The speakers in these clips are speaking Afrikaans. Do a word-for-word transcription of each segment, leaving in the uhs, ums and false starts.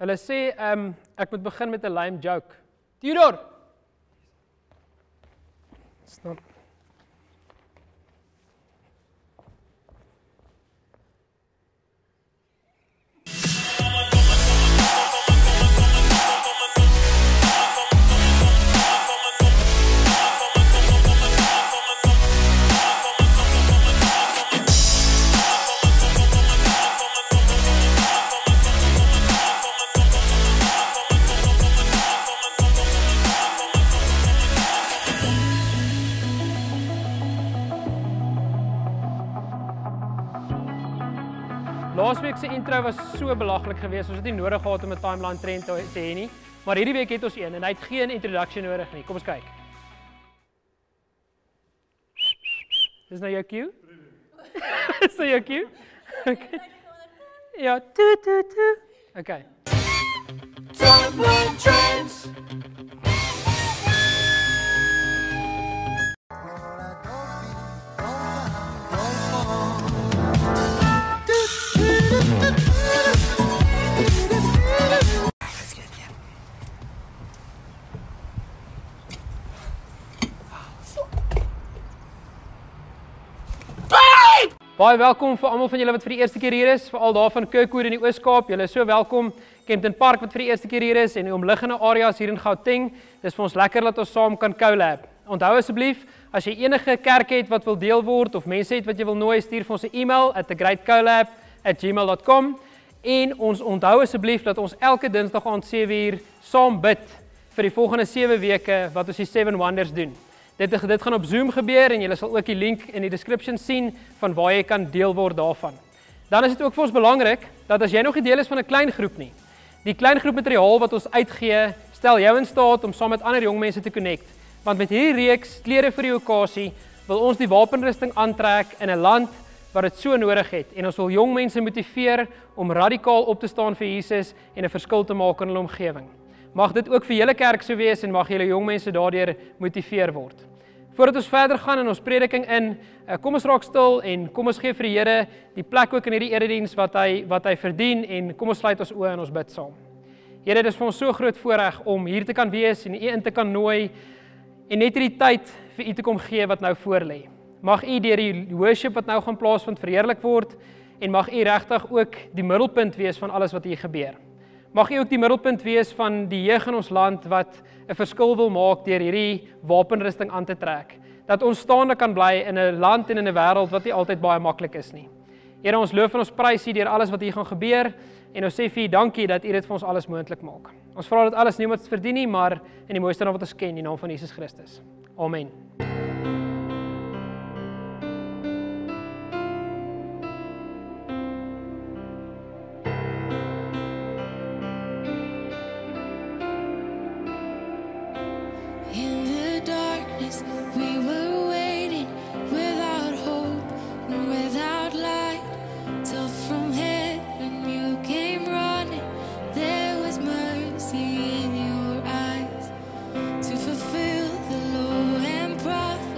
Hulle sê, um, ek moet begin met 'n lame joke. Theodore! Snap. Laasweek se intro was so belaglik geweest, ons het nie nodig gehad om 'n timeline trend te hê nie, maar hierdie week het ons een en hy het geen introduction nodig nie. Kom ons kyk. Dis nou jou cue? Dis nou jou cue? Okay. Ja, tu tu tu. Okay. Timeline trends. Baie welkom vir almal van julle wat vir die eerste keer hier is, veral daar van Kirkwood in die Oos-Kaap. Julle is so welkom. Kempton Park wat vir die eerste keer hier is en die omliggende areas hier in Gauteng. Dis vir ons lekker dat ons saam kan collab. Onthou asseblief, as jy enige kerk het wat wil deel word of mense het wat jy wil nooi, stuur vir ons 'n e-mail at the great collab at gmail dot com en ons onthou asseblief dat ons elke Dinsdag aand sewe uur saam bid vir die volgende sewe weke wat ons die Seven Wonders doen. Dit, dit gaan op Zoom gebeur en julle sal ook die link in die description sien van waar jy kan deel word daarvan. Dan is dit ook vir ons belangrik dat as jy nog nie deel is van 'n klein groep nie, die klein groep materiaal wat ons uitgee, stel jou in staat om saam met ander jong mense te connect. Want met hierdie reeks klere vir die okasie wil ons die wapenrusting aantrek in 'n land wat dit so nodig het en ons wil jong mense motiveer om radikaal op te staan vir Jesus en 'n verskil te maak in hulle omgewing. Mag dit ook vir julle kerk so wees en mag julle jong mense daardeur motiveer word. Voordat ons verder gaan in ons prediking in, kom ons raak stil en kom ons gee vir die Here die plek ook in hierdie erediens wat hy wat hy verdien en kom ons sluit ons oë en ons bid saam. Here, dit is vir ons so groot voorreg om hier te kan wees en U in te kan nooi en net hierdie tyd vir U te kom gee wat nou voor lê. Mag U deur die worship wat nou gaan plaasvind verheerlik word en mag U regtig ook die middelpunt wees van alles wat hier gebeur. Mag U ook die middelpunt wees van die jeug in ons land wat 'n verskil wil maak deur hierdie wapenrusting aan te trek. Dat ons staande kan bly in 'n land en in 'n wêreld wat nie altyd baie maklik is nie. Here, ons loof en ons prys U deur alles wat hier gaan gebeur en ons sê vir U dankie dat U dit vir ons alles moontlik maak. Ons vra dit alles nie omdat ons verdien nie, maar in die mooiste naam wat ons ken, in die naam van Jesus Christus. Amen. Fulfill the law and prophets.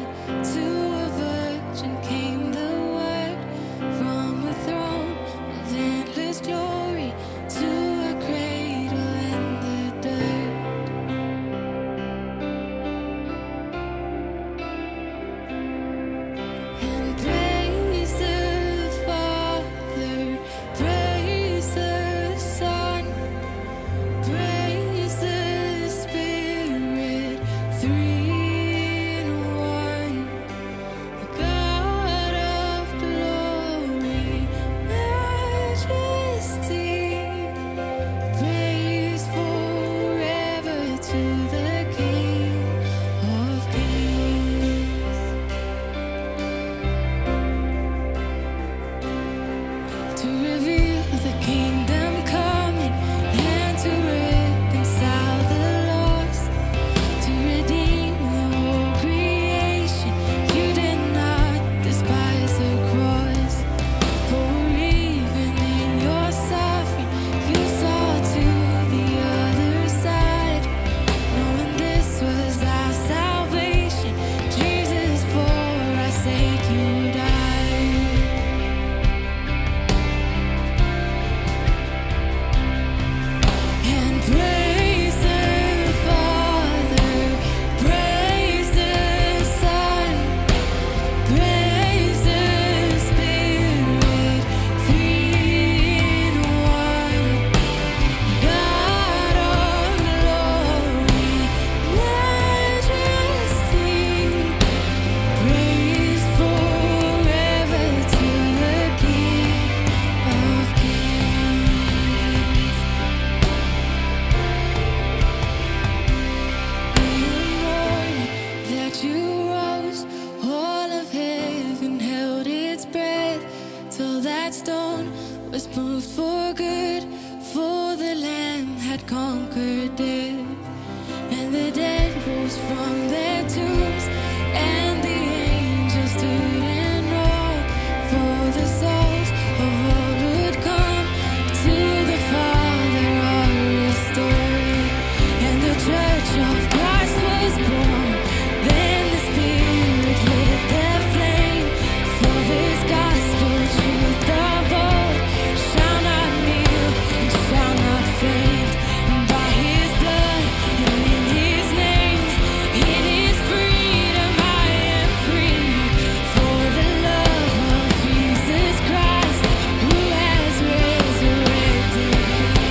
Lamb had conquered death, and the dead rose from their tombs, and the angels stood in awe for the souls of all who'd come to the Father are restored, and the Church of Christ was born. Then the Spirit lit their flame for this gospel truth of old shall not kneel and shall not faint. By His blood and in His name, in His freedom I am free. For the love of Jesus Christ, who has resurrected me.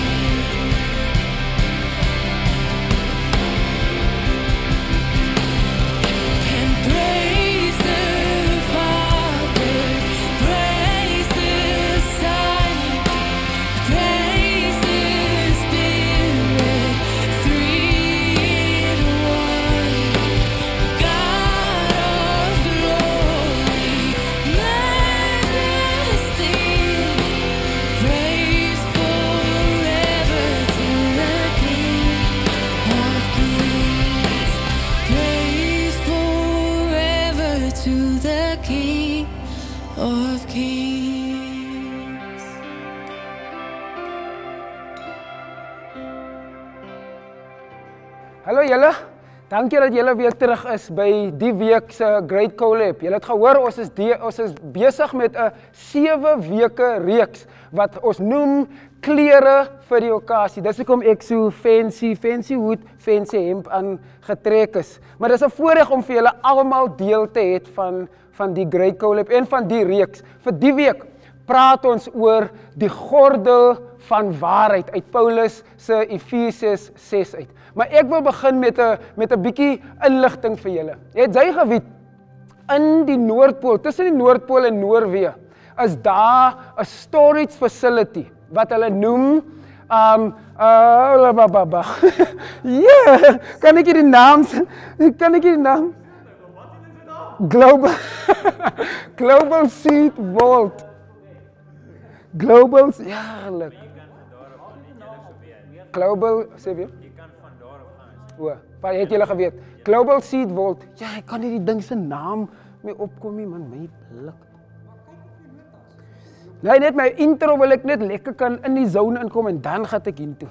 And praise the Father, praise the Son, praise the Spirit, three in one. God of glory, majesty, praise forever to the King of Kings. Praise forever to the King of Kings. Hallo julle, dankie dat julle weer terug is by die week se Great Collab. Julle het gehoor ons is die, ons is besig met 'n sewe weke reeks wat ons noem klere vir die okasie. Dis hoekom ek so fancy, fancy hoed, fancy hemp aan getrek is. Maar dis 'n voorreg om vir julle almal deel te hê van van die Great Collab en van die reeks. Vir die week praat ons oor die gordel van waarheid uit Paulus se Efesiërs ses uit. Maar ek wil begin met 'n met 'n bietjie inligting vir julle. Het jy geweet in die Noordpool, tussen die Noordpool en Noorwe, is daar 'n storage facility wat hulle noem um uh bababa. Ja, kan ek die naam kan ek die naam Global Global Seed Vault. Global, ja, gelukkig. Global, sê jy? Jy kan van daar af gaan. O, wat het julle geweet? Global Seed Vault. Ja, ek kan nie die ding se naam mee opkom nie, man, my blik. Nee, net my intro wil ek net lekker kan in die zone inkom en dan gaan ek hiertoe.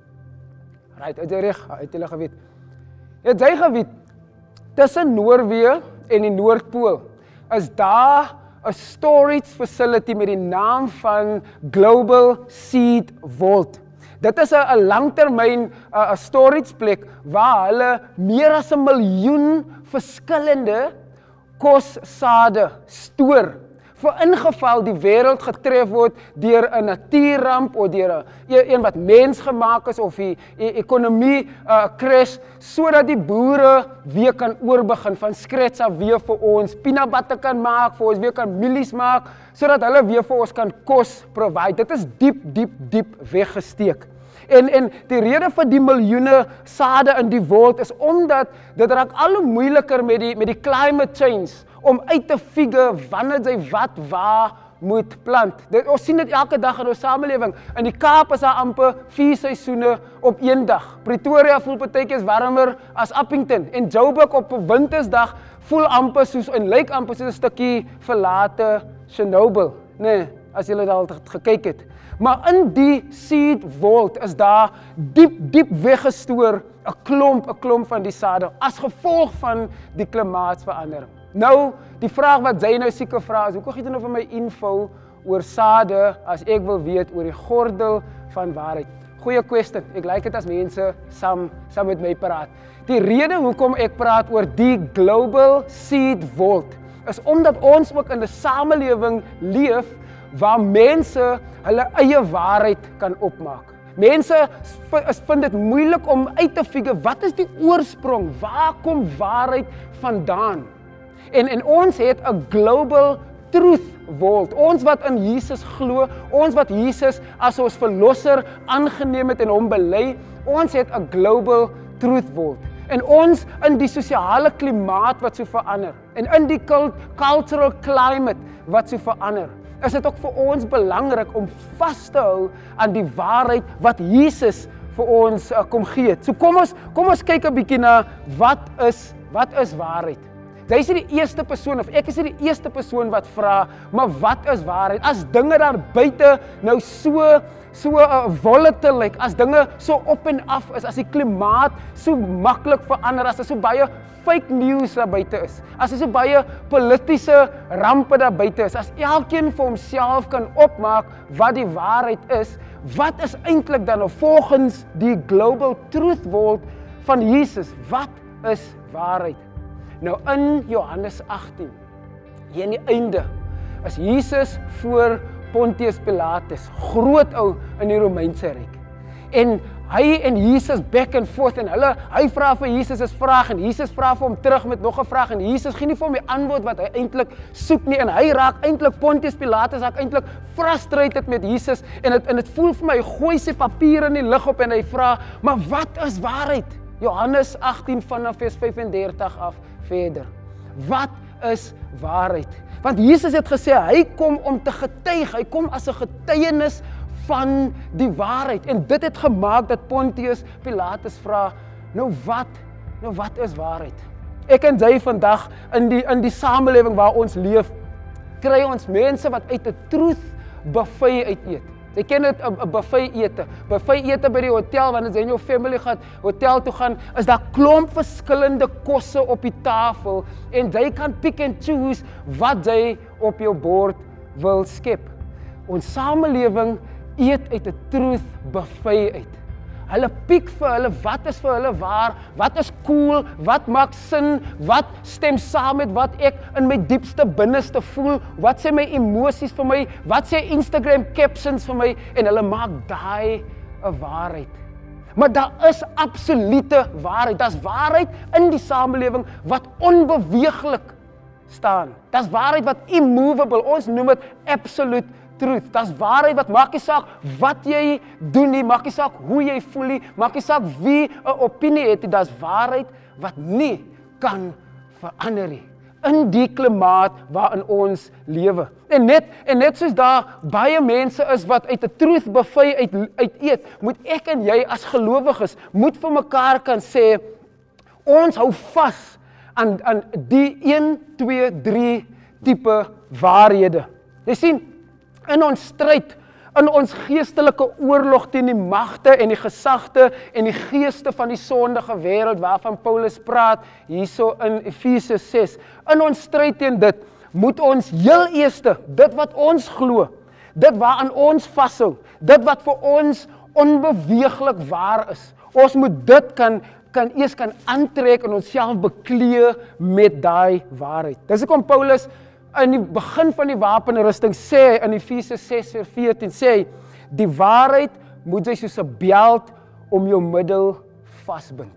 Right, het jy reg, het julle geweet. Het jy geweet tussen Noorwe en die Noordpool is daar 'n storage facility met die naam van Global Seed Vault. Dit is 'n langtermyn 'n storage plek waar hulle meer as 'n miljoen verskillende kossade stoor vir ingeval die wêreld getref word deur 'n natuurramp of deur 'n een wat mensgemaak is of die ekonomie uh, crash, sodat die boere weer kan oorbegin van scratch af weer vir ons peanut butter kan maak, vir ons weer kan mielies maak, sodat hulle weer vir ons kan kos provide. Dit is diep, diep, diep weggesteek. En en die rede vir die miljoene sade in die wêreld is omdat dit raak al hoe moeiliker met die met die climate change om uit te figure wanneer jy wat waar moet plant. Dit, ons sien dit elke dag in ons samelewing. In die Kaap is daar amper vier seisoene op een dag. Pretoria voel partykeer warmer as Appington en Joburg op 'n wintersdag voel amper soos en lyk amper soos 'n stukkie verlate Chernobyl. Nee, as julle dit al gekyk het. Maar in die seed vault is daar diep diep weggestoor 'n klomp 'n klomp van die sade as gevolg van die klimaatsverandering. Nou, die vraag wat jy nou seker vra is, hoekom gee jy nou vir my info oor sade as ek wil weet oor die gordel van waarheid? Goeie kwestie. Ek like dit as mense saam saam met my praat. Die rede hoekom ek praat oor die Global Seed Vault is omdat ons ook in 'n samelewing leef waar mense hulle eie waarheid kan opmaak. Mense vind dit moeilik om uit te figure wat is die oorsprong? Waar kom waarheid vandaan? En en ons het 'n global truth vault. Ons wat in Jesus glo, ons wat Jesus as ons verlosser aangeneem het en hom bely, ons het 'n global truth vault. En ons in die sosiale klimaat wat so verander en in die cultural climate wat so verander, is dit ook vir ons belangrik om vas te hou aan die waarheid wat Jesus vir ons uh, kom gee. So kom ons kom ons kyk 'n bietjie na wat is wat is waarheid. Jy is nie die eerste persoon of ek is nie die eerste persoon wat vra, maar wat is waarheid? As dinge daar buite nou so so uh, volatile lyk, as dinge so op en af is, as die klimaat so maklik verander, as daar so baie fake news daar buite is, as daar so baie politiese rampe daar buite is, as elkeen vir homself kan opmaak wat die waarheid is, wat is eintlik dan nou volgens die Global Truth Vault van Jesus, wat is waarheid? Nou in Johannes agttien, hier in die einde, is Jesus voor Pontius Pilatus, groot ou in die Romeinse ryk. En hy en Jesus back and forth en hulle, hy vra vir Jesus 'n vraag en Jesus vra vir hom terug met nog 'n vraag en Jesus gee nie vir hom die antwoord wat hy eintlik soek nie en hy raak eintlik Pontius Pilatus raak eintlik frustrated met Jesus en dit en dit voel vir my hy gooi sy papiere in die lug op en hy vra, maar wat is waarheid? Johannes agttien vanaf vers vyf en dertig af verder. Wat is waarheid? Want Jesus het gesê hy kom om te getuig, hy kom as 'n getuienis van die waarheid. En dit het gemaak dat Pontius Pilatus vra, nou wat, nou wat is waarheid? Ek en jy vandag in die in die samelewing waar ons leef, kry ons mense wat uit 'n truth buffet uit eet. Jy ken dit 'n buffet ete. Buffet ete by die hotel wanneer jy en jou family gaan hotel toe gaan, is daar klomp verskillende kosse op die tafel en jy kan pick and choose wat jy op jou bord wil skep. Ons samelewing eet uit 'n truth buffet uit. Hulle piek vir hulle wat is vir hulle waar, wat is cool, wat maak sin, wat stem saam met wat ek in my diepste binneste voel, wat sê my emosies vir my, wat sê Instagram captions vir my en hulle maak daai 'n waarheid. Maar daar is absolute waarheid. Daar's waarheid in die samelewing wat onbeweeglik staan. Daar's waarheid wat immovable, ons noem dit absolute truth. Daar's waarheid wat maak nie saak wat jy doen nie, maak nie saak hoe jy voel nie, maak nie saak wie 'n opinie het nie, daar's waarheid wat nie kan verander nie. In die klimaat waarin ons lewe. En net en net soos daar baie mense is wat uit 'n truth buffet uit uit eet, moet ek en jy as gelowiges moet vir mekaar kan sê ons hou vas aan aan die een, twee, drie tipe waarhede. Jy sien, in ons stryd, in ons geestelike oorlog teen die magte en die gesagte en die geeste van die sondige wêreld waarvan Paulus praat hierso in Efesiërs ses. In ons stryd teen dit moet ons heel eerste, dit wat ons glo, dit waaraan ons vashou, dit wat vir ons onbeweeglik waar is. Ons moet dit kan kan eers kan aantrek en onsself beklee met daai waarheid. Dis hoekom Paulus in die begin van die wapenrusting sê in Efesiërs ses vers veertien sê hy, die waarheid moet jy soos 'n beld om jou middel vasbind.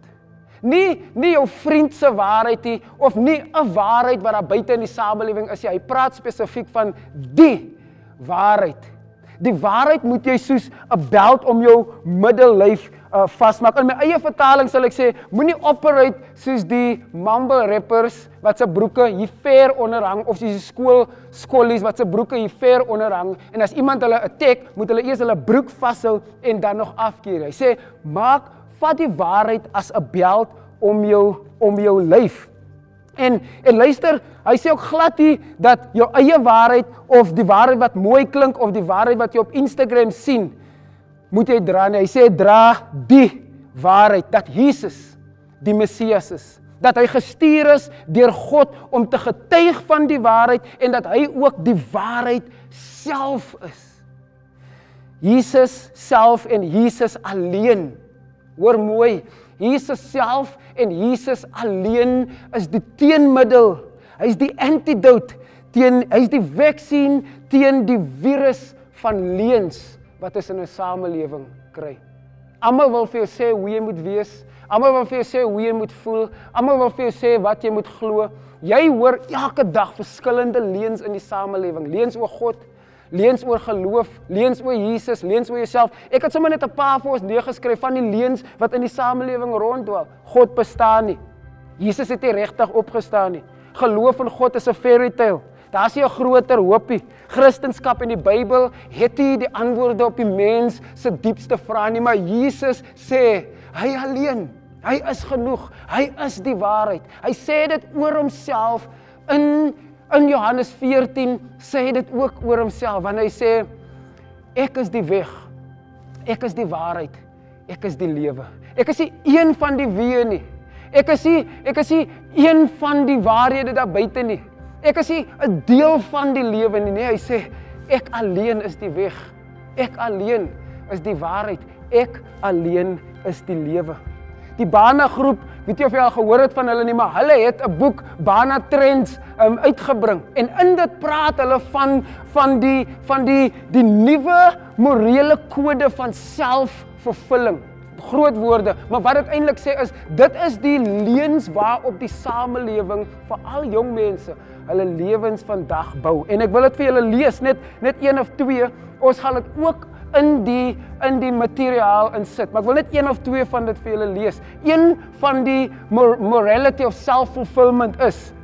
Nie nie jou vriend se waarheid nie of nie 'n waarheid wat daar buite in die samelewing is. Hy praat spesifiek van die waarheid. Die waarheid moet jy soos 'n beld om jou middellyf uh, vasmaak. In my eie vertaling sal ek sê, moenie operate soos die mumble rappers wat se broeke hier ver onderhang of soos die skool skollies wat se broeke hier ver onderhang en as iemand hulle attack, moet hulle eers hulle broek vashou en dan nog afkeer. Hy sê, maak vat die waarheid as 'n beld om jou om jou lyf. En en luister, hy sê ook glad nie dat jou eie waarheid of die waarheid wat mooi klink of die waarheid wat jy op Instagram sien, moet jy dra nie. Hy sê dra die waarheid dat Jesus die Messias is, dat hy gestuur is deur God om te getuig van die waarheid en dat hy ook die waarheid self is. Jesus self en Jesus alleen. Hoor mooi, Jesus self en Jesus alleen is die teenmiddel. Hy is die antidote teen, hy is die vaksin teen die virus van leuns wat ons in 'n samelewing kry. Almal wil vir jou sê hoe jy moet wees, almal wil vir jou sê hoe jy moet voel, almal wil vir jou sê wat jy moet glo. Jy hoor elke dag verskillende leuns in die samelewing, leuns oor God, leuns oor geloof, leuns oor Jesus, leuns oor jouself. Ek het sommer net 'n paar vir ons neergeskryf van die leuns wat in die samelewing ronddwal. God bestaan nie. Jesus het nie regtig opgestaan nie. Geloof in God is 'n fairy tale. Daar is 'n groter hoopie. Christendom en die Bybel het nie die antwoorde op die mens se diepste vrae nie, maar Jesus sê, hy alleen, hy is genoeg, hy is die waarheid. Hy sê dit oor homself in in Johannes veertien sê hy dit ook oor homself, want hy sê, ek is die weg, ek is die waarheid, ek is die lewe. Ek is nie een van die weë nie. Ek is nie, ek is nie een van die waarhede daar buite nie. Ek is nie 'n deel van die lewe nie. Nee, hy sê, ek alleen is die weg. Ek alleen is die waarheid. Ek alleen is die lewe. Die Bana groep, weet jy of jy al gehoor het van hulle nie, maar hulle het 'n boek, Bana Trends, um, uitgebring. En in dit praat hulle van, van die, van die, die nuwe morele kode van selfvervulling. Groot woorde, maar wat dit eintlik sê is, dit is die leuns waarop die samelewing, veral jong mense, hulle lewens vandag bou. En ek wil dit vir julle lees, net, net een of twee, ons gaan dit ook in die, in die materiaal insit, maar ek wil net een of twee van dit vir julle lees. Een van die mor morality of self-fulfillment is,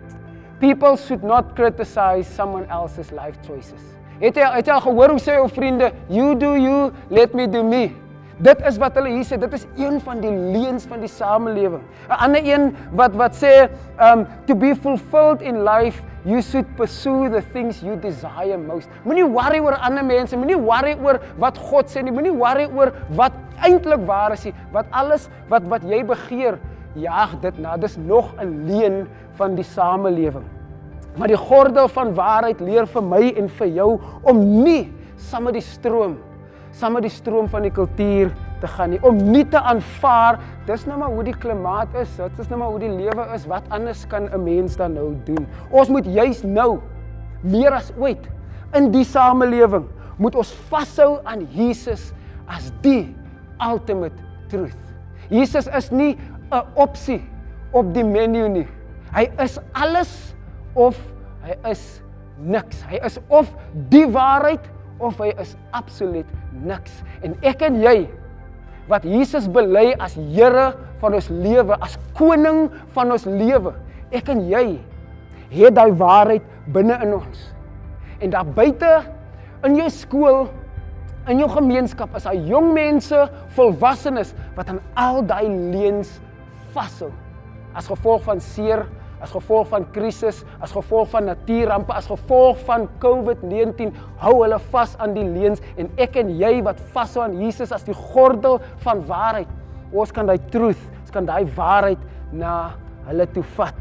people should not criticize someone else's life choices. Het jy, het jy al gehoor hoe sê jou vriende, you do you, let me do me. Dit is wat hulle hier sê, dit is een van die leuns van die samelewing. 'n Ander een wat, wat sê, um, to be fulfilled in life, you should pursue the things you desire most. Moenie worry oor ander mense, moenie worry oor wat God sê nie, moenie worry oor wat eintlik waar is nie, wat alles wat, wat jy begeer, jaag dit na, dis nog 'n leuen van die samelewing. Maar die gordel van waarheid leer vir my en vir jou om nie saam met die stroom saam met die stroom van die kultuur te gaan nie, om nie te aanvaar, dis nou maar hoe die klimaat is, dit is nou maar hoe die lewe is, wat anders kan 'n mens dan nou doen? Ons moet juis nou, meer as ooit, in die samelewing, moet ons vashou aan Jesus as die ultimate truth. Jesus is nie 'n opsie op die menu nie. Hy is alles of hy is niks. Hy is of die waarheid of hy is absoluut niks. En ek en jy, wat Jesus bely as Here van ons lewe, as koning van ons lewe, ek en jy, het daai waarheid binne in ons. En daar buite, in jou skool, in jou gemeenskap, is daar jong mense, volwassenes, wat aan al daai leuns vashou. As gevolg van seer, as gevolg van krisis, as gevolg van natuurrampe, as gevolg van COVID negentien, hou hulle vas aan die leuns, en ek en jy wat vashou aan Jesus as die gordel van waarheid, ons kan daai truth, ons kan daai waarheid na hulle toe vat.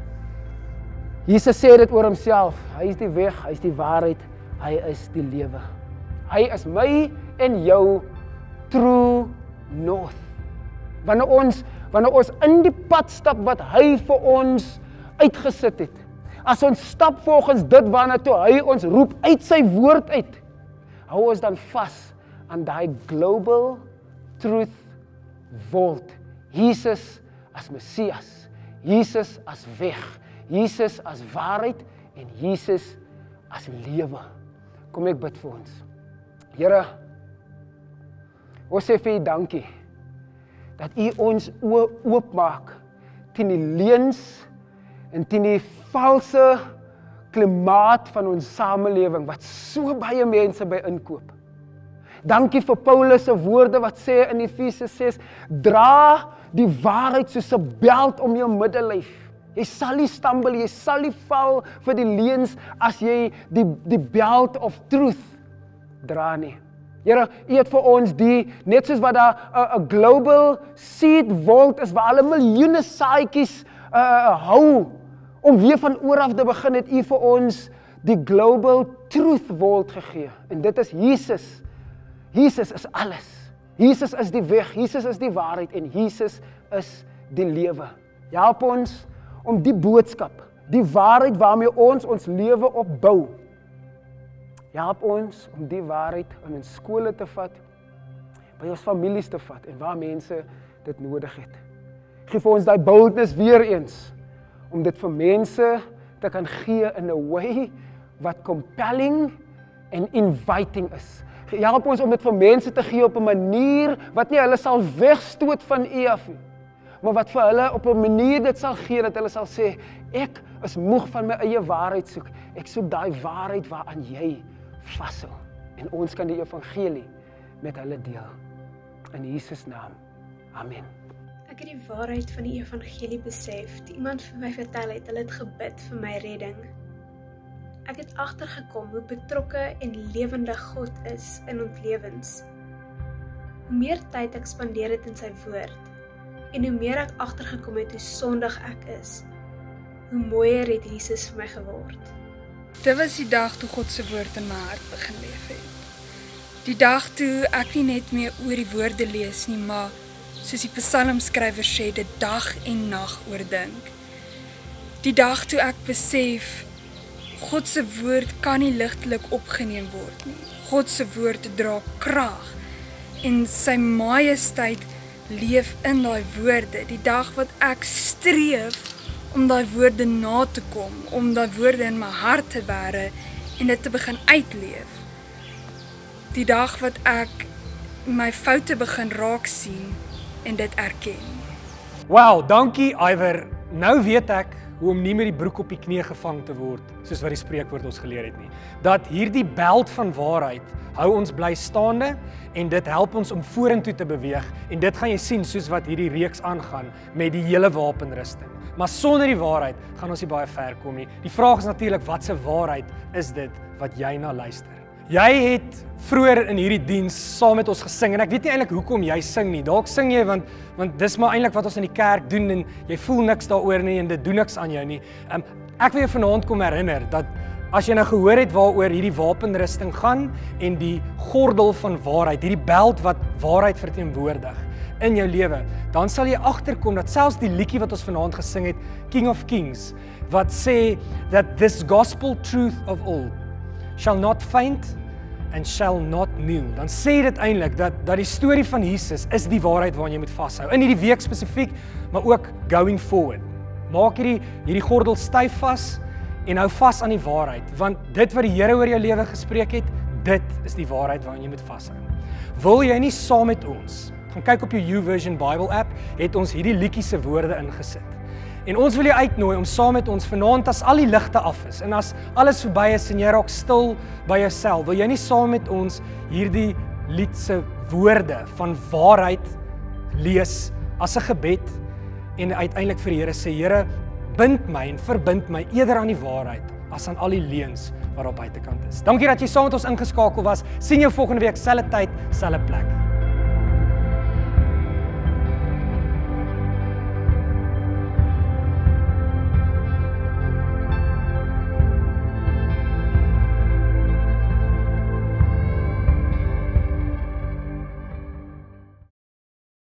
Jesus sê dit oor homself, hy is die weg, hy is die waarheid, hy is die lewe. Hy is my en jou true north. Wanneer ons, wanneer ons in die pad stap wat hy vir ons uitgesit het, as ons stap volgens dit waarna toe hy ons roep uit sy woord uit, hou ons dan vas aan daai global truth vault. Jesus as Messias, Jesus as weg, Jesus as waarheid en Jesus as lewe. Kom ek bid vir ons. Here, ons sê vir U dankie dat U ons oë oopmaak teen die leuns en teen die valse klimaat van ons samelewing wat so baie mense by inkoop. Dankie vir Paulus se woorde wat sê in Efesië ses, dra die waarheid soos 'n beld om jou middellyf. Jy sal nie stumble, jy sal nie val vir die leuns as jy die, die belt of truth dra nie. Here, U het vir ons die, net soos wat daar 'n global seed vault is, waar alle miljoene saadjies uh, hou, om weer van oor af te begin, het U vir ons die global truth vault gegee. En dit is Jesus. Jesus is alles. Jesus is die weg, Jesus is die waarheid en Jesus is die lewe. Help ons om die boodskap, die waarheid waarmee ons ons lewe opbou, help ons om die waarheid in ons skole te vat, by ons families te vat en waar mense dit nodig het. Geef ons daai boldness weer eens, om dit vir mense te kan gee in 'n way wat compelling en inviting is. Help ons om dit vir mense te gee op 'n manier wat nie hulle sal wegstoot van U af nie, maar wat vir hulle op 'n manier dit sal gee dat hulle sal sê, ek is moeg van my eie waarheid soek. Ek soek daai waarheid waaraan jy vashou. En ons kan die evangelie met hulle deel. In Jesus naam. Amen. Ek het die waarheid van die evangelie besef, toe iemand vir my vertel het, hulle het gebid vir my redding. Ek het agtergekom hoe betrokke en lewendig God is in ons lewens. Hoe meer tyd ek spandeer het in sy woord, en hoe meer ek agtergekom het hoe sondig ek is, hoe mooier het Jesus vir my geword. Dit was die dag toe God se woord in my hart begin leef het. Die dag toe ek nie net meer oor die woorde lees nie, maar soos die psalmskrywer sê, dit dag en nag oordink. Die dag toe ek besef, God se woord kan nie ligtelik opgeneem word nie. God se woord dra krag en sy majesteit leef in daai woorde. Die dag wat ek streef om daai woorde na te kom, om daai woorde in my hart te bære en dit te begin uitleef. Die dag wat ek my foute begin raak sien en dit erken. Wow, dankie Iwer. Nou weet ek hoe om nie met die broek op die knie gevang te word, soos wat die spreekwoord ons geleer het nie. Dat hierdie beld van waarheid hou ons bly staande en dit help ons om vorentoe te beweeg en dit gaan jy sien soos wat hierdie reeks aangaan met die hele wapenrusting. Maar sonder die waarheid gaan ons nie baie ver kom nie. Die vraag is natuurlik, wat se waarheid is dit wat jy na luister? Jy het vroeër in hierdie diens saam met ons gesing en ek weet nie eintlik hoekom jy sing nie. Dalk sing jy want want dis maar eintlik wat ons in die kerk doen en jy voel niks daaroor nie en dit doen niks aan jou nie. Um, ek wil jou vanaand kom herinner dat as jy nou gehoor het waaroor hierdie wapenrusting gaan en die gordel van waarheid, hierdie beld wat waarheid verteenwoordig in jou lewe, dan sal jy agterkom dat selfs die liedjie wat ons vanaand gesing het, King of Kings, wat sê that this gospel truth of all shall not faint and shall not kneel. Dan sê dit eintlik dat dat die storie van Jesus is die waarheid waaraan jy moet vashou. In hierdie week spesifiek, maar ook going forward. Maak hierdie hierdie gordel styf vas en hou vas aan die waarheid, want dit wat die Here oor jou lewe gespreek het, dit is die waarheid waaraan jy moet vashou. Wil jy nie saam met ons, gaan kyk op jou YouVersion Bible app, het ons hierdie liedjie se woorde ingesit. En ons wil jou uitnooi om saam met ons vanaand as al die ligte af is en as alles verby is en jy raak stil by jouself, wil jy nie saam met ons hierdie lied se woorde van waarheid lees as 'n gebed en uiteindelik vir die Here sê, Here, bind my en verbind my eerder aan die waarheid as aan al die leuns wat op buitekant is. Dankie dat jy saam met ons ingeskakel was. Sien jou volgende week, selfde tyd, selfde plek.